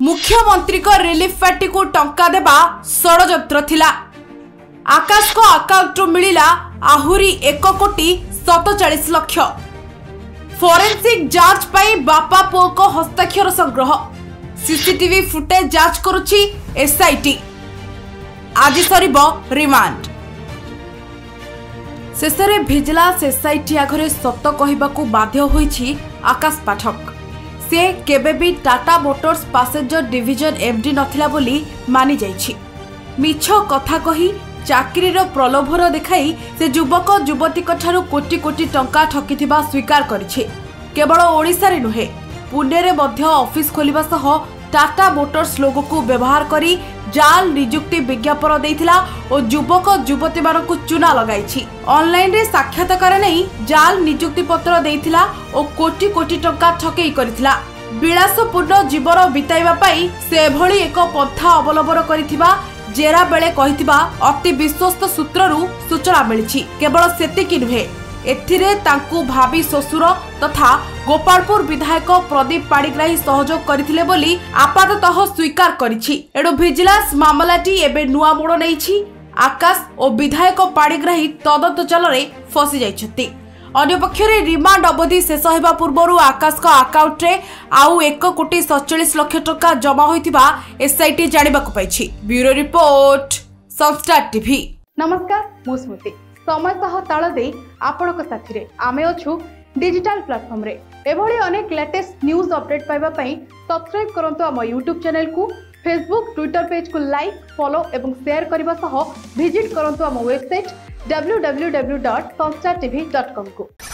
मुख्यमंत्री को relief party को टंका देबा षडयंत्र थिला। आकाश को अकाउंट मिलिला आहुरी 1,47,00,000। फोरेंसिक जांच पाई बापा पुओ को हस्ताक्षर संग्रह। सीसीटीवी फुटेज जांच करुछि एसआईटी। आज सरिबो रिमांड। शेषरे भिजिलेंस एसआईटी आगरे सत कहबाकू बाध्य होईछि आकाश पाठक। से केबे भी Tata Motors passenger division MD नथिला बोली मानि जाइछि। मिछ कथा कही चाकरीर प्रलोभन देखाई से युवक युवती कोटी कोटी टंका ठकिथिबा स्वीकार करिछि। केवल ओडिशा रे नुहे पुणे रे मध्य ऑफिस खोलिबा सह टाटा मोटर्स लोगो को व्यवहार करी जाल नियुक्ति विज्ञापन देइथिला और युवक युवती मानकु चुना लगाइछि। ऑनलाइन रे साक्षात्कार नहीं जाल नियुक्ति पत्र देइथिला और कोटी कोटी टंका ठकेई करिथिला। विलासपूर्ण जीवन बिताइबा पाई से भली एक पंथा अवलंबन करिथिबा जेरा बेले कहिथिबा अति विश्वस्त सूत्ररू सूचना मिलिछि। केवल सेतिकी नुहे एथिरे तांकु भाभी ससुर तथा गोपालपुर विधायक प्रदीप पाणिग्राही सहयोग करथिले बोली आपाततः स्वीकार करिछि। एडो भिजिलेंस मामलाटी एबे नुआ मोड़ नेइछि। आकाश और विधायक पाणिग्राही तदंत चलरे फसी जाइछथि। अन्य पक्षरे रिमांड अवधि शेष होगा पूर्व आकाश का अकाउंट रे आउ 1,47,00,000 टका जमा होइथिबा एसआईटी जानिबाकु पाइछि। ब्यूरो रिपोर्ट संस्टार टीवी। नमस्कार मु स्मृति समय सह ताल दे आपनक साथी रे आमे अछु डिजिटल प्लेटफॉर्म रे। एभली अनेक लेटेस्ट न्यूज अपडेट पाइबा पई सब्सक्राइब करंतु हम यूट्यूब चैनल को। फेसबुक ट्विटर पेज को लाइक फॉलो एवं शेयर करबा सह विजिट करंतु हम वेबसाइट www.samstartv.com को।